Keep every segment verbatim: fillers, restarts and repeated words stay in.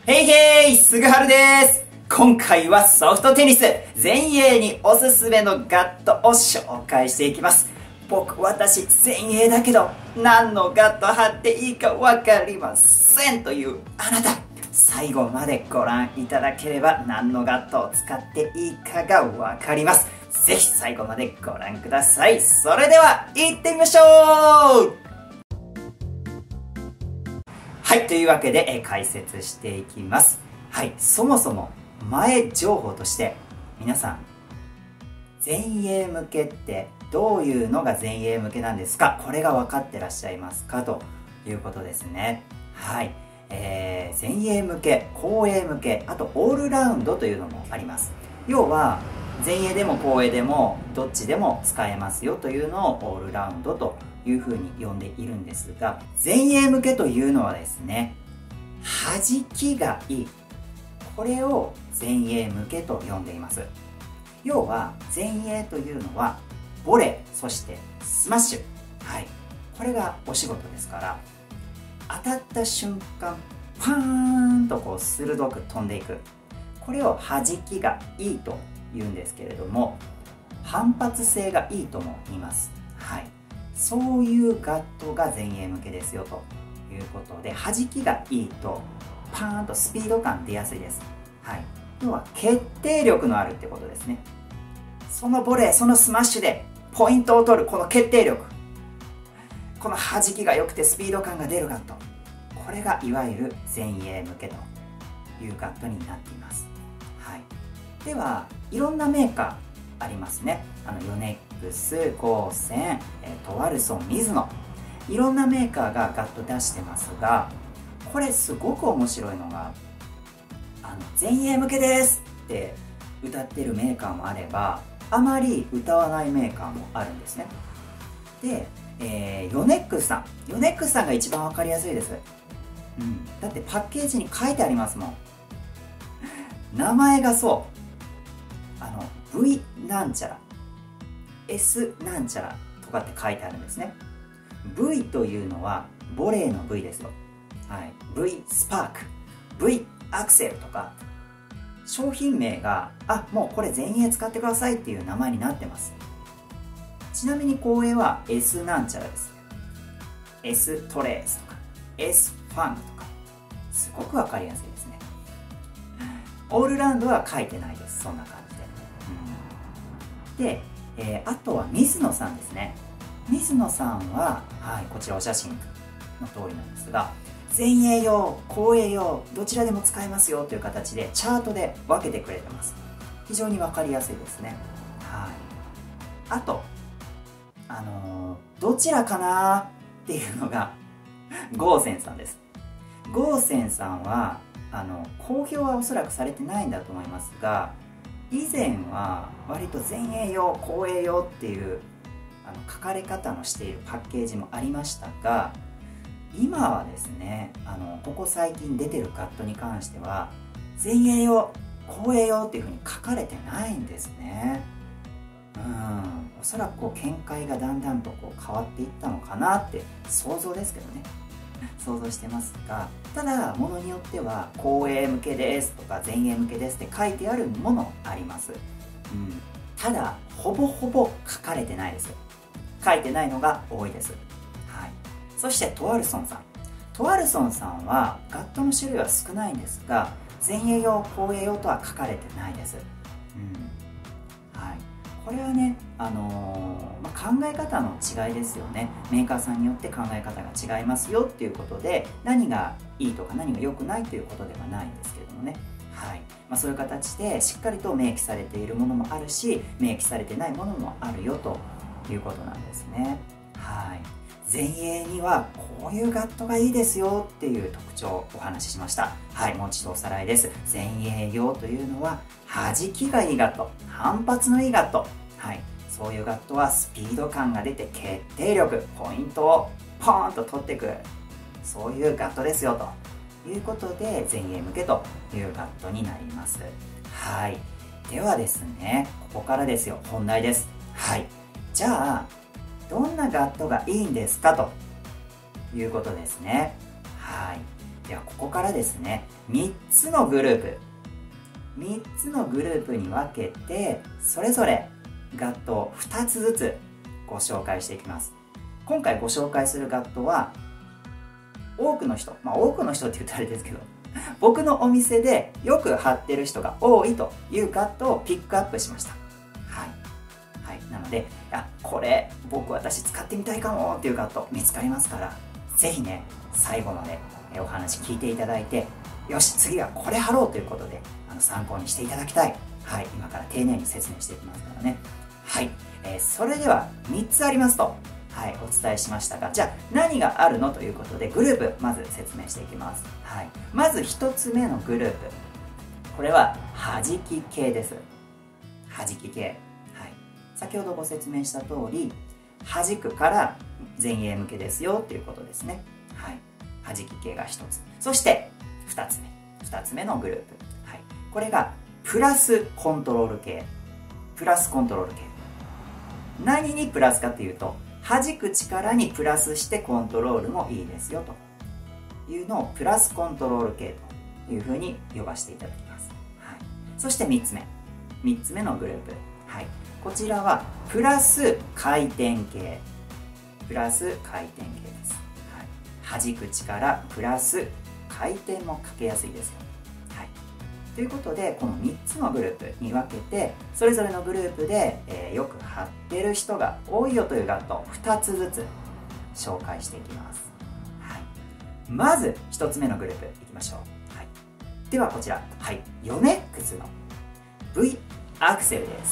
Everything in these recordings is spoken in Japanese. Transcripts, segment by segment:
ヘイヘイ、すぐはるです。今回はソフトテニス前衛におすすめのガットを紹介していきます。僕、私、前衛だけど何のガット貼っていいか分かりませんというあなた、最後までご覧いただければ何のガットを使っていいかが分かります。ぜひ最後までご覧ください。それでは行ってみましょう。はい、というわけで、え解説していきます。はい、そもそも前情報として皆さん、前衛向けってどういうのが前衛向けなんですか？これが分かってらっしゃいますかということですね。はい、えー、前衛向け、後衛向け、あとオールラウンドというのもあります。要は前衛でも後衛でもどっちでも使えますよというのをオールラウンドというふうに呼んでいるんですが、前衛向けというのはですね、弾きがいい、これを前衛向けと呼んでいます。要は前衛というのはボレー、そしてスマッシュ、はい、これがお仕事ですから、当たった瞬間パーンとこう鋭く飛んでいく、これを弾きがいいと言うんですけれども、反発性がいいとも言います。はい、そういうガットが前衛向けですよということで、弾きがいいとパーンとスピード感出やすいです。はい、要は決定力のあるってことですね。そのボレー、そのスマッシュでポイントを取るこの決定力、この弾きが良くてスピード感が出るガット、これがいわゆる前衛向けというガットになっています。はい、ではいろんなメーカーありますね。あのヨネックス、ゴーセン、えー、トワルソン、ミズノ、いろんなメーカーがガット出してますが、これすごく面白いのが、あの前衛向けですって歌ってるメーカーもあれば、あまり歌わないメーカーもあるんですね。で、えー、ヨネックスさんヨネックスさんが一番わかりやすいです。うん、だってパッケージに書いてありますもん。名前がそう、あの V なんちゃら S なんちゃらとかって書いてあるんですね。 V というのはボレーの V ですよ。はい、V スパーク、 V アクセルとか、商品名があもうこれ前衛使ってくださいっていう名前になってます。ちなみに後衛は S なんちゃらです。 S トレースとか S ファンクとか、すごくわかりやすいですね。オールラウンドは書いてないです。そんな感じで、うん、で、えー、あとは水野さんですね。水野さんは、はい、こちらお写真の通りなんですが、前衛用、後衛用、どちらでも使えますよという形でチャートで分けてくれてます。非常に分かりやすいですね。はい、あと、あのー、どちらかなっていうのがゴーセンさんです。ゴーセンさんはあの公表はおそらくされてないんだと思いますが、以前は割と前衛用、後衛用っていうあの書かれ方のしているパッケージもありましたが、今はですね、あのここ最近出てるガットに関しては前衛用、後衛用っていうふうに書かれてないんですね。うん、おそらくこう見解がだんだんとこう変わっていったのかなって想像ですけどね、想像してますが、ただものによっては後衛向けですとか前衛向けですって書いてあるものあります。うん、ただほぼほぼ書かれてないですよ。書いてないのが多いです。はい、そしてトワルソンさんトワルソンさんはガットの種類は少ないんですが、前衛用、後衛用とは書かれてないです。うん、はい、これはね、あのーまあ、考え方の違いですよね。メーカーさんによって考え方が違いますよっていうことで、何がいいとか何が良くないということではないんですけれどもね。はい、まあ、そういう形でしっかりと明記されているものもあるし、明記されてないものもあるよということなんですね。はい、前衛にはこういうガットがいいですよっていう特徴をお話ししました。はい、もう一度おさらいです。前衛用というのは弾きがいいガット、反発のいいガット、はい、そういうガットはスピード感が出て決定力、ポイントをポーンと取ってくる、そういうガットですよということで前衛向けというガットになります。はい、ではですね、ここからですよ、本題です。はい、じゃあどんなガットがいいんですかということですね。はい、 ではここからですね、みっつのグループみっつのグループに分けて、それぞれガットをふたつずつご紹介していきます。今回ご紹介するガットは、多くの人、まあ多くの人って言ったらあれですけど、僕のお店でよく貼ってる人が多いというガットをピックアップしました。はい。はい。なので、あ、これ僕私使ってみたいかもっていうガット見つかりますから、ぜひね、最後までお話聞いていただいて、よし、次はこれ貼ろうということで、あの参考にしていただきたい。はい。今から丁寧に説明していきますからね。はい。えー、それではみっつありますと、はい、お伝えしましたが、じゃあ何があるのということで、グループまず説明していきます。はい。まずひとつめのグループ。これは弾き系です。弾き系。はい。先ほどご説明した通り、弾くから前衛向けですよっていうことですね。はい。弾き系がひとつ。そしてふたつめ。ふたつめのグループ。はい。これがプラスコントロール系。プラスコントロール系。何にプラスかというと、弾く力にプラスしてコントロールもいいですよというのをプラスコントロール系というふうに呼ばせていただきます。はい、そしてみっつめ。みっつめのグループ。はい、こちらはプラス回転系。プラス回転系です。はい、弾く力プラス回転もかけやすいですよ。ということで、このみっつのグループに分けて、それぞれのグループで、えー、よく貼ってる人が多いよというガットをふたつずつ紹介していきます。はい、まずひとつめのグループいきましょう。はい、ではこちら、はい、ヨネックスの V アクセルです。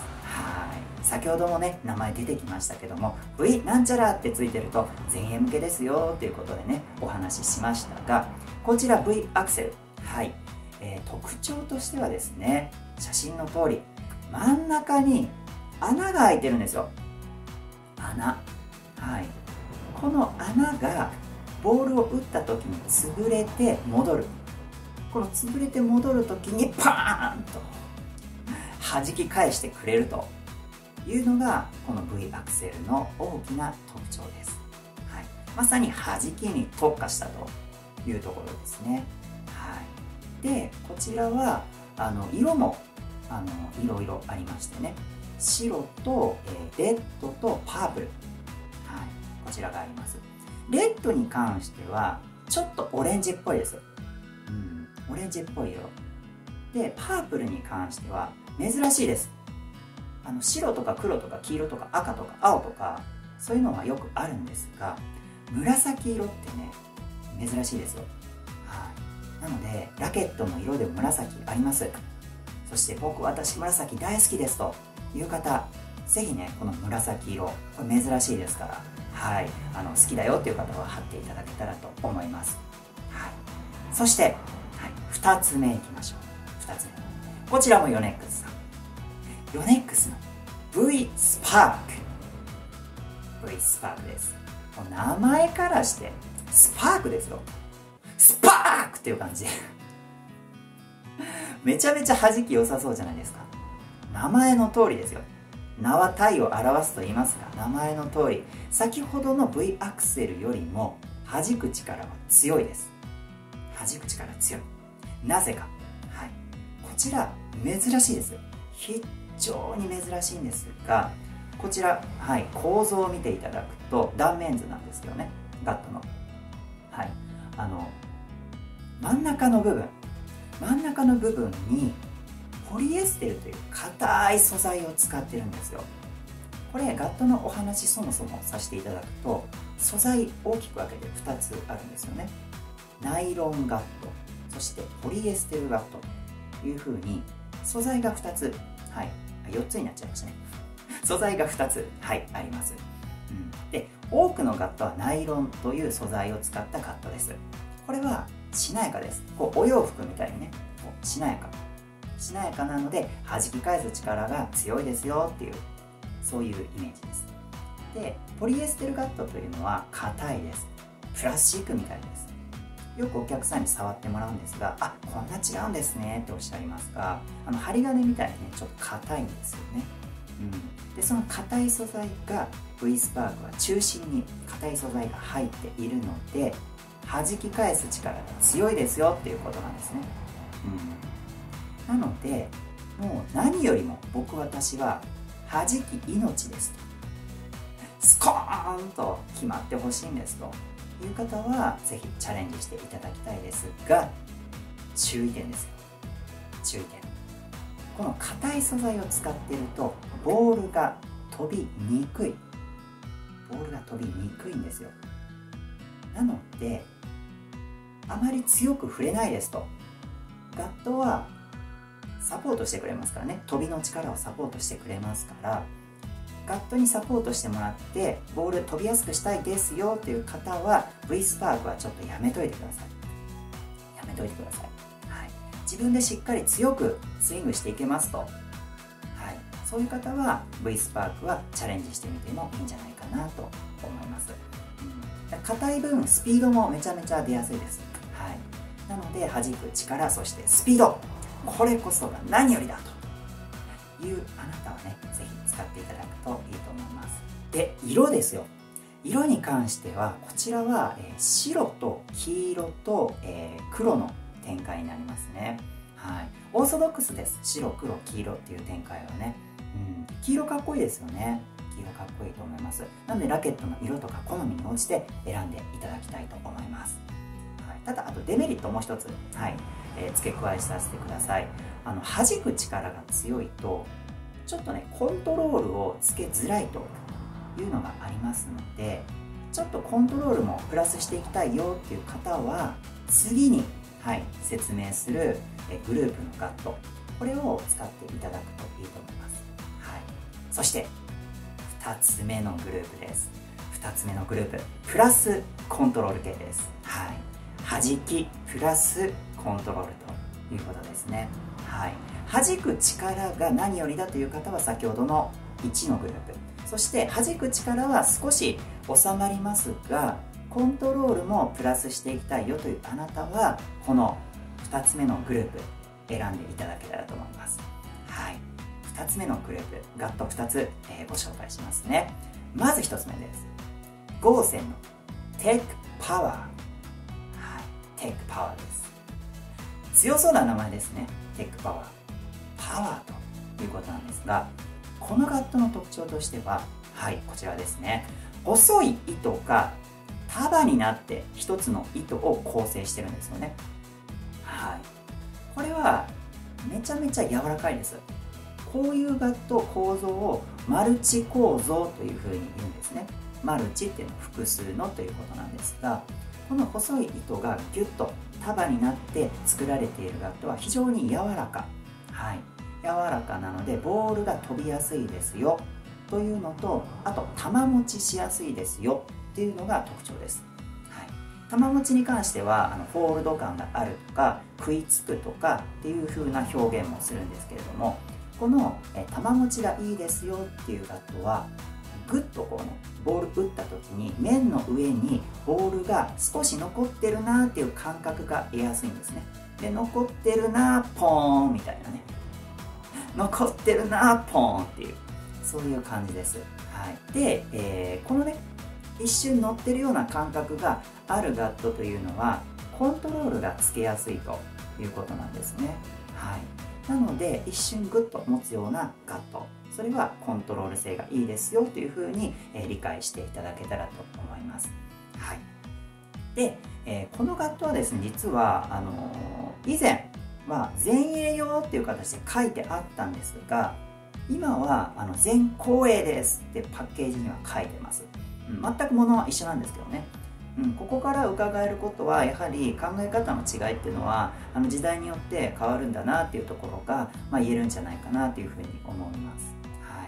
はい、先ほどもね、名前出てきましたけども、V なんちゃらってついてると前衛向けですよということでね、お話ししましたが、こちら V アクセル。はい。えー、特徴としてはですね、写真の通り真ん中に穴が開いてるんですよ。穴。はい。この穴がボールを打った時に潰れて戻る。この潰れて戻る時にパーンと弾き返してくれるというのがこの V アクセルの大きな特徴です。はい。まさに弾きに特化したというところですね。はい。でこちらはあの色もあのいろいろありましてね、白と、えー、レッドとパープル、はい、こちらがあります。レッドに関してはちょっとオレンジっぽいです。うん、オレンジっぽい色で、パープルに関しては珍しいです。あの白とか黒とか黄色とか赤とか青とかそういうのはよくあるんですが、紫色ってね珍しいですよ。はい、なのでラケットの色でも紫あります。そして僕私紫大好きですという方、ぜひねこの紫色、これ珍しいですから、はい、あの好きだよっていう方は貼っていただけたらと思います。はい、そして、はい、ふたつめいきましょう。ふたつめ、こちらもヨネックスさん、ヨネックスの V スパーク V スパークです。名前からしてスパークですよ。スパークっていう感じめちゃめちゃ弾き良さそうじゃないですか。名前の通りですよ。名は体を表すと言いますが、名前の通り先ほどの V アクセルよりも弾く力は強いです。弾く力強い。なぜか、はい、こちら珍しいです。非常に珍しいんですが、こちら、はい、構造を見ていただくと断面図なんですけどね、ガットの、はい、あの真ん中の部分真ん中の部分にポリエステルという硬い素材を使ってるんですよ。これガットのお話そもそもさせていただくと、素材大きく分けてふたつあるんですよね。ナイロンガット、そしてポリエステルガットというふうに素材がふたつ、はい、よっつになっちゃいましたね素材がふたつ、はい、あります、うん、で多くのガットはナイロンという素材を使ったガットです。これはしなやかです。こうお洋服みたいにね、こうしなやかしなやかなので弾き返す力が強いですよっていう、そういうイメージです。でポリエステルガットというのは硬いです。プラスチックみたいです。よくお客さんに触ってもらうんですが、あ、こんな違うんですねっておっしゃいますが、あの針金みたいにねちょっと硬いんですよね。うん、でその硬い素材が V スパークは中心に硬い素材が入っているので、 弾き返す力が強いですよっていうことなんですね。うん、なのでもう何よりも僕私は弾き命ですと、スコーンと決まってほしいんですという方はぜひチャレンジしていただきたいですが、注意点ですよ。注意点。この硬い素材を使っているとボールが飛びにくいボールが飛びにくいんですよ。なのであまり強く触れないですと、ガットはサポートしてくれますからね、飛びの力をサポートしてくれますから、ガットにサポートしてもらってボール飛びやすくしたいですよという方は V スパークはちょっとやめといてください。やめといてください。はい、自分でしっかり強くスイングしていけますと、はい、そういう方は V スパークはチャレンジしてみてもいいんじゃないかなと思います。硬、うん、い分スピードもめちゃめちゃ出やすいです。はい、なので弾く力、そしてスピード、これこそが何よりだというあなたはね、ぜひ使っていただくといいと思います。で、色ですよ。色に関してはこちらは、えー、白と黄色と、えー、黒の展開になりますね。はい、オーソドックスです。白黒黄色っていう展開はね、うん、黄色かっこいいですよね。黄色かっこいいと思います。なのでラケットの色とか好みに応じて選んでいただきたいと思います。はい、ただあとデメリットもう一つ、はい、えー、付け加えさせてください。あの弾く力が強いとちょっとねコントロールをつけづらいというのがありますので、ちょっとコントロールもプラスしていきたいよっていう方は次に、はい、説明するえグループのガット、これを使っていただくといいと思います。はい、そしてふたつめのグループです。ふたつめのグループ、プラスコントロール系です。はい、弾きプラスコントロールということですね。はい、弾く力が何よりだという方は先ほどのいちのグループ、そして弾く力は少し収まりますがコントロールもプラスしていきたいよというあなたはこのふたつめのグループ選んでいただけたらと思います。はい、ふたつめのグループ、ガットふたつ、えー、ご紹介しますね。まずひとつめです。ゴーセンのテックパワー。はい、テックパワーです。強そうな名前ですね。テックパワー、パワーということなんですが、このガットの特徴としては、はい、こちらですね。細い糸が束になって一つの糸を構成してるんですよね。はい、これはめちゃめちゃ柔らかいです。こういうガット構造をマルチ構造というふうに言うんですね。マルチっていうのは複数のということなんですが、この細い糸がギュッと束になって作られているガットは非常に柔らか、はい、柔らかなのでボールが飛びやすいですよというのと、あと球持ちしやすいですよっていうのが特徴です。はい、球持ちに関してはあのフォールド感があるとか食いつくとかっていう風な表現もするんですけれども、このえ球持ちがいいですよっていうガットはグッとこうねボール打った時に面の上にボールが少し残ってるなっていう感覚が得やすいんですね。で、残ってるなポーンみたいなね、残ってるなポーンっていう、そういう感じです。はい、で、えー、このね一瞬乗ってるような感覚があるガットというのはコントロールがつけやすいということなんですね。はい、なので一瞬グッと持つようなガット、それはコントロール性がいいですよというふうに、えー、理解していただけたらと思います。はい、で、えー、このガットはですね、実はあのー、以前は前衛用っていう形で書いてあったんですが、今はあの全後衛ですってパッケージには書いてます。うん、全くものは一緒なんですけどね。うん、ここから伺えることはやはり考え方の違いっていうのはあの時代によって変わるんだなっていうところが、まあ、言えるんじゃないかなというふうに思います。はい、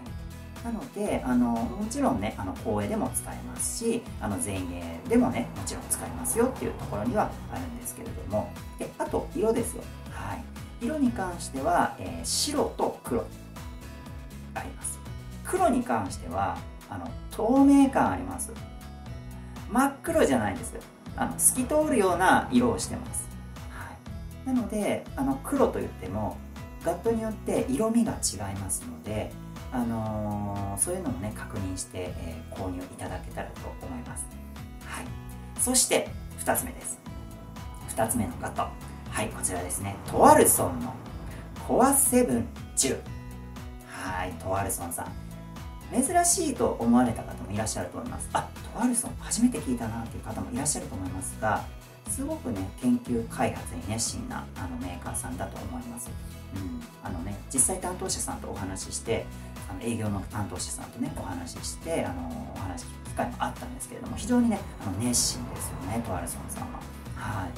なのであのもちろんねあの後衛でも使えますし、あの前衛でもねもちろん使えますよっていうところにはあるんですけれども、であと色ですよ。はい、色に関しては、えー、白と黒あります。黒に関してはあの透明感あります。真っ黒じゃないんですよ。あの透き通るような色をしてます。はい、なのであの黒といってもガットによって色味が違いますので、あのー、そういうのもね確認して、えー、購入いただけたらと思います。はい、そしてふふたつめです。ふたつめのガット、はい、こちらですね。トワルソンのコアセブンじゅう。はい、トワルソンさん、珍しいと思われた方もいらっしゃると思います。あ、トワルソン初めて聞いたなっていう方もいらっしゃると思いますが、すごくね、研究開発に熱心なあのメーカーさんだと思います。うん、あのね、実際担当者さんとお話しして、あの営業の担当者さんとね、お話しして、あのお話聞く機会もあったんですけれども、非常にね、あの熱心ですよね、トワルソンさんは。はい。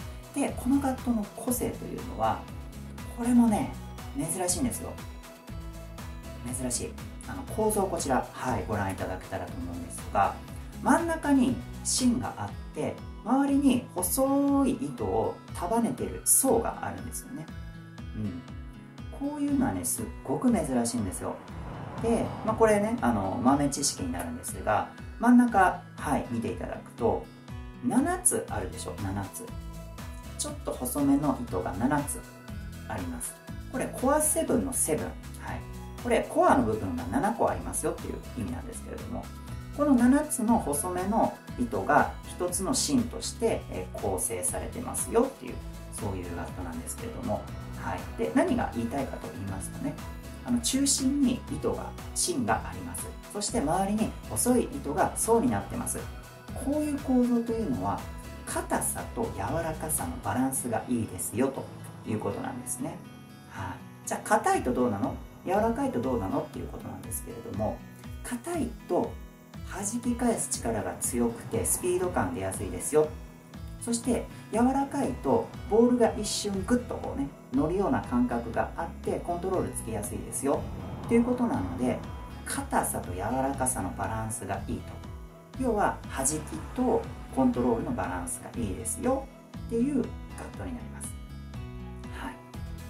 で、このガットの個性というのは、これもね、珍しいんですよ。珍しい。あの構造、こちら、はい、ご覧いただけたらと思うんですが、真ん中に芯があって、周りに細い糸を束ねてる層があるんですよね。うん、こういうのはね、すっごく珍しいんですよ。で、まあ、これね、あの豆知識になるんですが、真ん中、はい、見ていただくとななつあるでしょ。ななつ、ちょっと細めの糸がななつあります。これコアセブンのセブン、はい、これコアの部分がななこありますよっていう意味なんですけれども、このななつの細めの糸がひとつの芯として構成されてますよっていう、そういうガットなんですけれども、はい、で何が言いたいかと言いますとね、あの中心に糸が芯があります。そして周りに細い糸が層になってます。こういう構造というのは硬さと柔らかさのバランスがいいですよということなんですね。はい、じゃあ硬いとどうなの、柔らかいとどうなのっていうことなんですけれども、硬いと弾き返す力が強くてスピード感出やすいですよ。そして柔らかいとボールが一瞬グッとこうね乗るような感覚があってコントロールつけやすいですよということなので、硬さと柔らかさのバランスがいいと、要は弾きとコントロールのバランスがいいですよっていうガットになります。はい、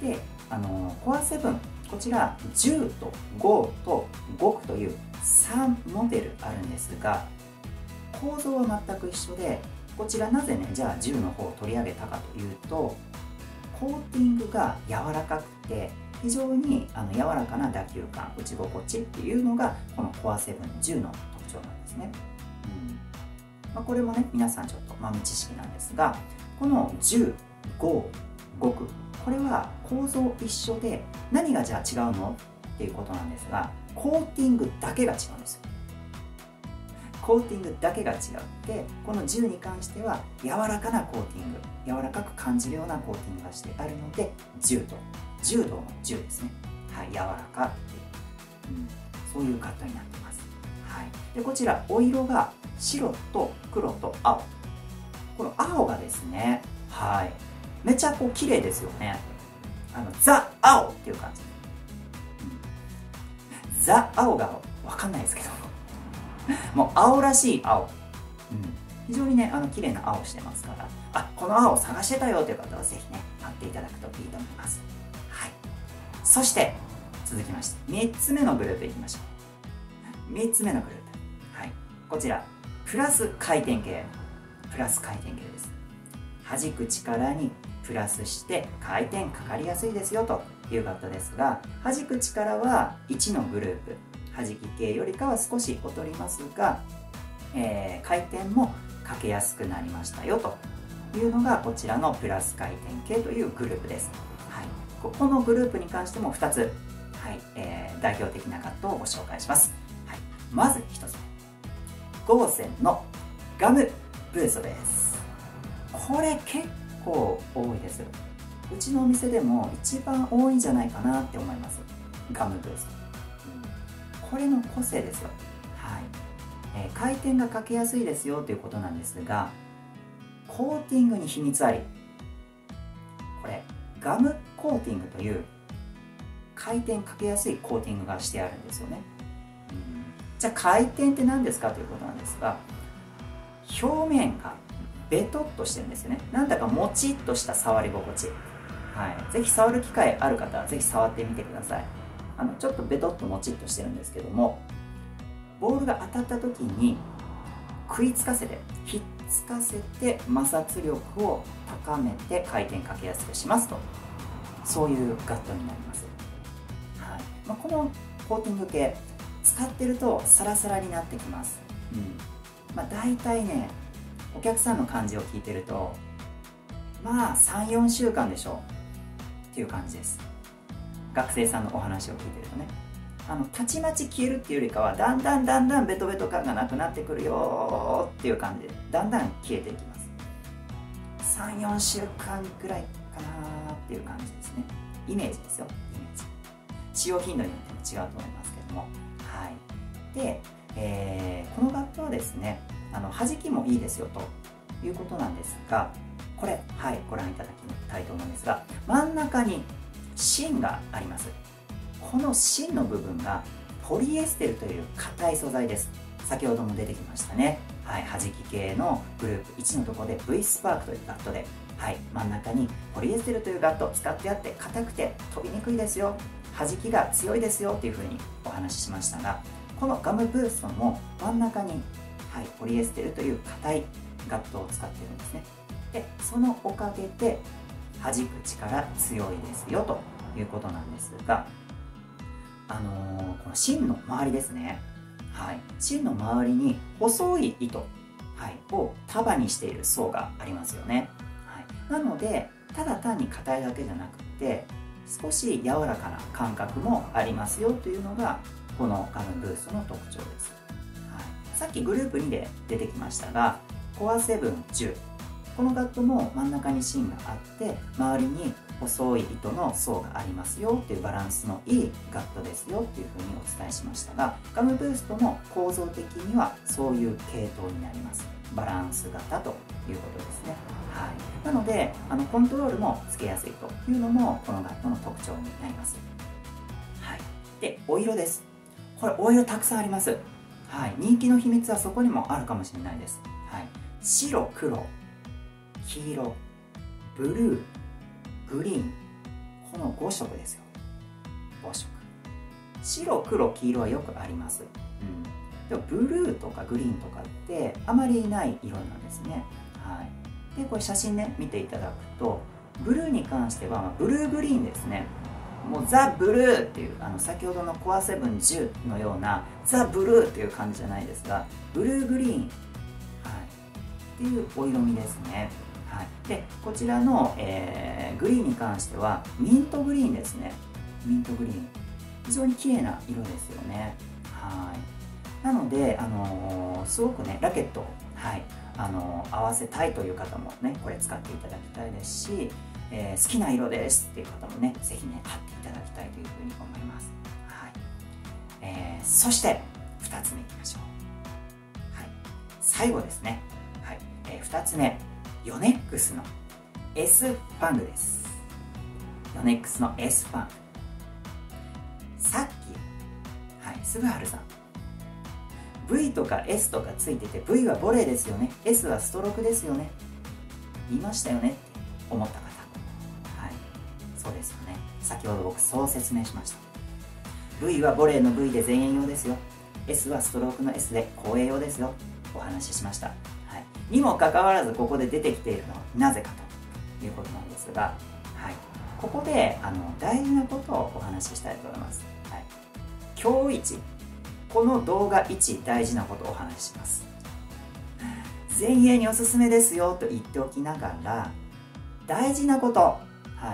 で、あのコアセブン、こちらじゅうとごとごくというさんモデルあるんですが、構造は全く一緒で、こちらなぜね、じゃあじゅうの方を取り上げたかというと、コーティングが柔らかくて非常にあの柔らかな打球感、打ち心地っていうのがこのコアセブンじゅうの特徴なんですね。うんまあ、これもね、皆さんちょっと豆知識なんですが、このじゅう、ご、ごく、これは構造一緒で、何がじゃあ違うのっていうことなんですが、コーティングだけが違うんですよ。コーティングだけが違って、このじゅうに関しては柔らかなコーティング、柔らかく感じるようなコーティングがしてあるのでじゅうと柔道のじゅうですね。はい、柔らかっていう、うん、そういうカットになってます。はい、でこちらお色が白と黒と青、この青がですね、はい、めちゃこう綺麗ですよね。あのザ・青っていう感じ、うん、ザ・青が分かんないですけどもう青らしい青、うん、非常にね、あの綺麗な青してますから、あ、この青を探してたよという方はぜひね買っていただくといいと思います。はい、そして続きましてみっつめのグループいきましょう。みっつめのグループ、はい、こちらプラス回転系、プラス回転系です。弾く力にプラスして回転かかりやすいですよというガットですが、弾く力はいちのグループ、弾き系よりかは少し劣りますが、えー、回転もかけやすくなりましたよというのがこちらのプラス回転系というグループです。はい、ここのグループに関してもふたつ、はいえー、代表的なガットをご紹介します。はい、まずひとつめ、ゴーセンのガムブーストです。これ結構多いです。うちのお店でも一番多いんじゃないかなって思います、ガムブースト。これの個性ですよ。はいえー、回転がかけやすいですよということなんですが、コーティングに秘密あり。これガムコーティングという回転かけやすいコーティングがしてあるんですよね。うん、じゃあ回転って何ですかということなんですが、表面がベトっとしてるんですよね。なんだかもちっとした触り心地。はい、ぜひ触る機会ある方はぜひ触ってみてください。あのちょっとベトっともちっとしてるんですけども、ボールが当たった時に食いつかせてひっつかせて摩擦力を高めて回転かけやすくしますと、そういうガットになります。はいまあ、このコーティング系使ってるとサラサラになってきます。うんまあ、大体ねお客さんの感じを聞いてると、まあさん、よんしゅうかんでしょうっていう感じです。学生さんのお話を聞いてるとね、あのたちまち消えるっていうよりかは、だんだんだんだんベトベト感がなくなってくるよっていう感じで、だんだん消えていきます。さん、よんしゅうかんくらいかなっていう感じですね。イメージですよ、イメージ。使用頻度によっても違うと思いますけども、はい。で、えー、このガットはですね、あの弾きもいいですよということなんですが、これ、はい、ご覧いただきたいと思うんですが、真ん中に芯があります。この芯の部分がポリエステルという硬い素材です。先ほども出てきましたね。はい、弾き系のグループいちのところで V スパークというガットで、はい、真ん中にポリエステルというガットを使ってあって、硬くて飛びにくいですよ、弾きが強いですよというふうにお話ししましたが、このガムブーストも真ん中に、はい、ポリエステルという硬いガットを使っているんですね。でそのおかげで弾く力強いですよということなんですが、あのー、この芯の周りですね、はい、芯の周りに細い糸、はい、を束にしている層がありますよね、はい、なのでただ単に硬いだけじゃなくて少し柔らかな感覚もありますよというのがこのガムブーストの特徴です、はい、さっきグループにで出てきましたがコアセブン、じゅう、このガットも真ん中に芯があって周りに細い糸の層がありますよっていうバランスのいいガットですよっていうふうにお伝えしましたが、ガムブーストも構造的にはそういう系統になります。バランス型ということですね、はい、なのであのコントロールもつけやすいというのもこのガットの特徴になります、はい、でお色です。これお色たくさんあります、はい、人気の秘密はそこにもあるかもしれないです、はい、白、黒、黄色、ブルー、グリーン、このご色ですよ。ご色。白、黒、黄色はよくあります、うん、でもブルーとかグリーンとかってあまりない色なんですね、はい、でこれ写真ね見ていただくとブルーに関してはブルーグリーンですね。もうザ・ブルーっていうあの先ほどのコアセブン、じゅうのようなザ・ブルーっていう感じじゃないですが、ブルーグリーン、はい、っていうお色味ですね。はい、でこちらの、えー、グリーンに関してはミントグリーンですね。ミントグリーン非常に綺麗な色ですよね。はい、なので、あのー、すごくねラケットを、はいあのー、合わせたいという方もねこれ使っていただきたいですし、えー、好きな色ですっていう方もねぜひね買っていただきたいというふうに思います。はいえー、そしてふたつめいきましょう。はい、最後ですね。はいえー、ふたつめヨネックスの S ファングです。ヨネックスの S ファング。さっき、はい、すぐはるさん。V とか S とかついてて V はボレーですよね。S はストロークですよね。言いましたよねって思った方。はい。そうですよね。先ほど僕そう説明しました。V はボレーの V で前衛用ですよ。S はストロークの S で後衛用ですよ。お話ししました。にもかかわらずここで出てきているのはなぜかということなんですが、はい、ここであの大事なことをお話ししたいと思います。はい、今日一この動画いち大事なことをお話しします。前衛におすすめですよと言っておきながら大事なこと、はい、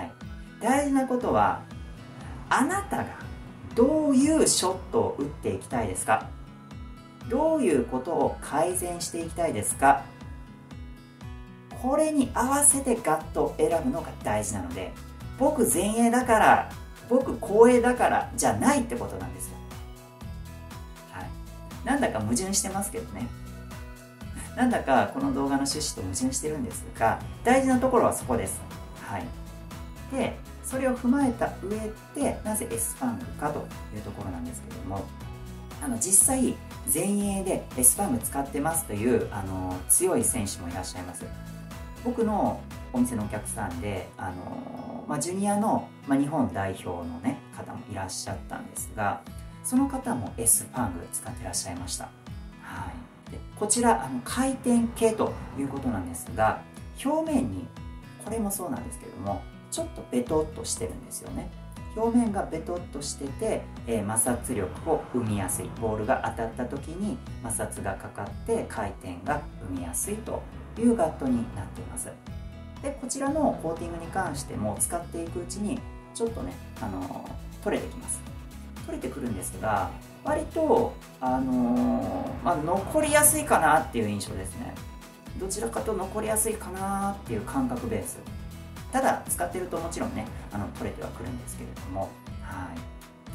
大事なことはあなたがどういうショットを打っていきたいですか、どういうことを改善していきたいですか、これに合わせてガットを選ぶのが大事なので、僕前衛だから僕後衛だからじゃないってことなんですよ。はい、なんだか矛盾してますけどね。なんだかこの動画の趣旨と矛盾してるんですが、大事なところはそこです。はい、でそれを踏まえた上でなぜ S ファングかというところなんですけども、あの実際前衛で S ファング使ってますというあの強い選手もいらっしゃいます。僕のお店のお客さんであの、まあ、ジュニアの、まあ、日本代表の、ね、方もいらっしゃったんですが、その方も S ファング使ってらっしゃいました。はい、でこちらあの回転系ということなんですが、表面にこれもそうなんですけどもちょっとベトっとしてるんですよね。表面がベトっとしてて、えー、摩擦力を生みやすい、ボールが当たった時に摩擦がかかって回転が生みやすいというガットになっています。でこちらのコーティングに関しても使っていくうちにちょっとね、あの取れてきます。取れてくるんですが、割と、あのーまあ、残りやすいかなっていう印象ですね。どちらかと残りやすいかなっていう感覚ベース。ただ使ってるともちろんね、あの取れてはくるんですけれども、はい、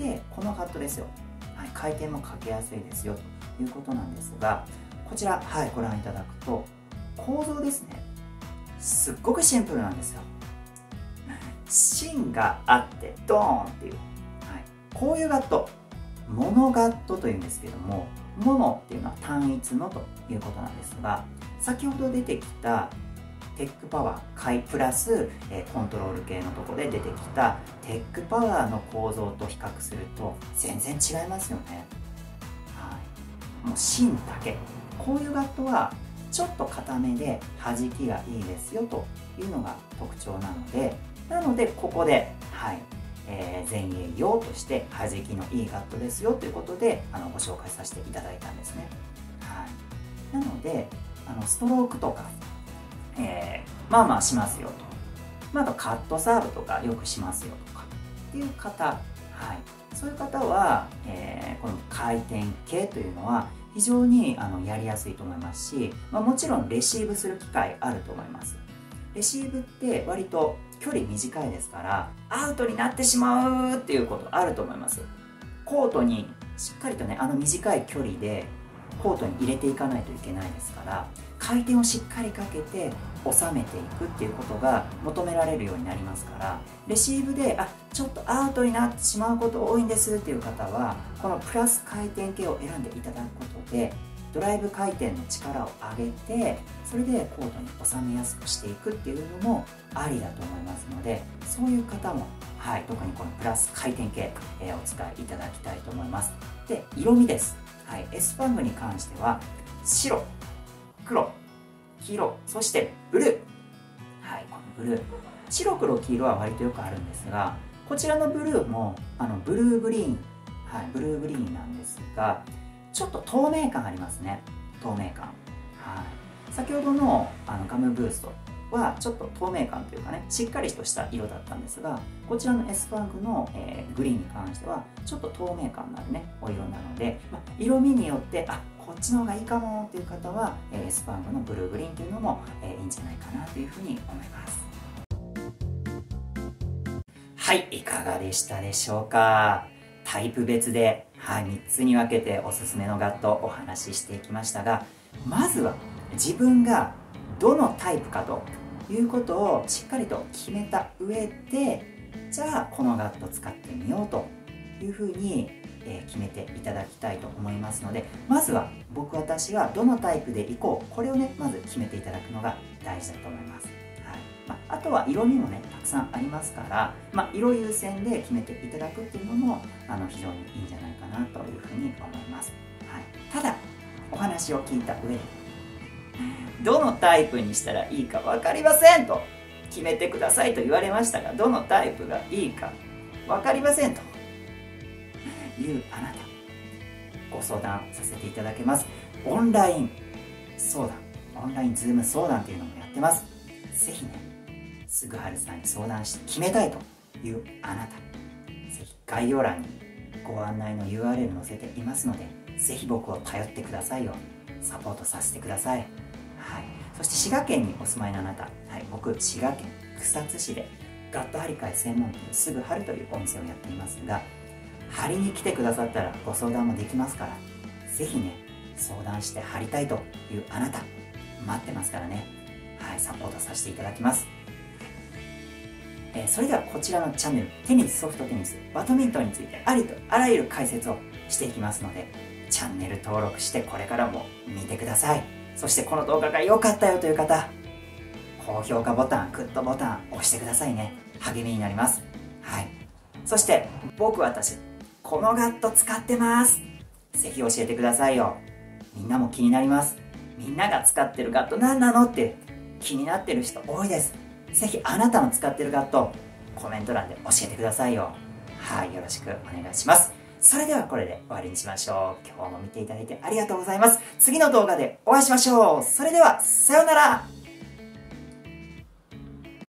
でこのガットですよ、はい、回転もかけやすいですよということなんですが、こちら、はい、ご覧いただくと構造ですね、すっごくシンプルなんですよ。芯があってドーンっていう、はい、こういうガット、モノガットというんですけども、モノっていうのは単一のということなんですが、先ほど出てきたテックパワー回プラス、えー、コントロール系のところで出てきたテックパワーの構造と比較すると全然違いますよね。はい、もう芯だけ。こういうガットはちょっと硬めで弾きがいいですよというのが特徴なので、なのでここで、はい、えー、前衛用として弾きのいいガットですよということであのご紹介させていただいたんですね。はい、なのであのストロークとか、えー、まあまあしますよと、まあ、あとカットサーブとかよくしますよとかっていう方、はい、そういう方は、えー、この回転系というのは非常にあのやりやすいと思いますし、まあ、もちろんレシーブする機会あると思います。レシーブって割と距離短いですからアウトになってしまうっていうことあると思います。コートにしっかりとね、あの短い距離でコートに入れていかないといけないですから、回転をしっかりかけて収めていくっていうことが求められるようになりますから、レシーブであちょっとアウトになってしまうこと多いんですっていう方はこのプラス回転系を選んでいただくことでドライブ回転の力を上げて、それでコートに収めやすくしていくっていうのもありだと思いますので、そういう方も、はい、特にこのプラス回転系、えー、お使いいただきたいと思います。で色味です、はい、エスパングに関しては白、黒、黄色、そしてブルー、はい、このブルー、白黒黄色は割とよくあるんですが、こちらのブルーもあのブルーグリーン、はい、ブルーグリーンなんですが、ちょっと透明感ありますね。透明感、はい、先ほどのあのガムブーストはちょっと透明感というかね、しっかりとした色だったんですが、こちらのエスパングの、えー、グリーンに関してはちょっと透明感のあるねお色なので、まあ、色味によってあこっちの方がいいかもっていう方は、えー、エスパングのブルーグリーンというのも、えー、いいんじゃないかなというふうに思います。はい、いかがでしたでしょうか。タイプ別で、はい、みっつに分けておすすめのガットをお話ししていきましたが、まずは自分がどのタイプかということをしっかりと決めた上で、じゃあこのガット使ってみようというふうに、えー、決めていただきたいと思いますので、まずは僕私がどのタイプでいこう、これをねまず決めていただくのが大事だと思います。まあ、あとは色味もねたくさんありますから、まあ、色優先で決めていただくっていうのもあの非常にいいんじゃないかなというふうに思います。はい、ただお話を聞いた上でどのタイプにしたらいいか分かりませんと決めてくださいと言われましたが、どのタイプがいいか分かりませんというあなた、ご相談させていただけます。オンライン相談、オンラインズーム相談っていうのもやってます。ぜひねすぐはるさんに相談して決めたいというあなた、ぜひ概要欄にご案内の ユーアールエル 載せていますので、ぜひ僕を頼ってくださいよ。サポートさせてください。はい、そして滋賀県にお住まいのあなた、はい、僕滋賀県草津市でガット張り替え専門店すぐはるというお店をやっていますが、張りに来てくださったらご相談もできますから、ぜひね相談して張りたいというあなた待ってますからね。はい、サポートさせていただきます。えー、それではこちらのチャンネル、テニス、ソフトテニス、バドミントンについてありとあらゆる解説をしていきますので、チャンネル登録してこれからも見てください。そしてこの動画が良かったよという方、高評価ボタン、グッドボタン押してくださいね。励みになります。はい、そして僕私このガット使ってます、ぜひ教えてくださいよ。みんなも気になります。みんなが使ってるガット何なのって気になってる人多いです。ぜひあなたの使ってるガットコメント欄で教えてくださいよ。はい、よろしくお願いします。 それではこれで終わりにしましょう。今日も見ていただいてありがとうございます。次の動画でお会いしましょう。それでは、さようなら。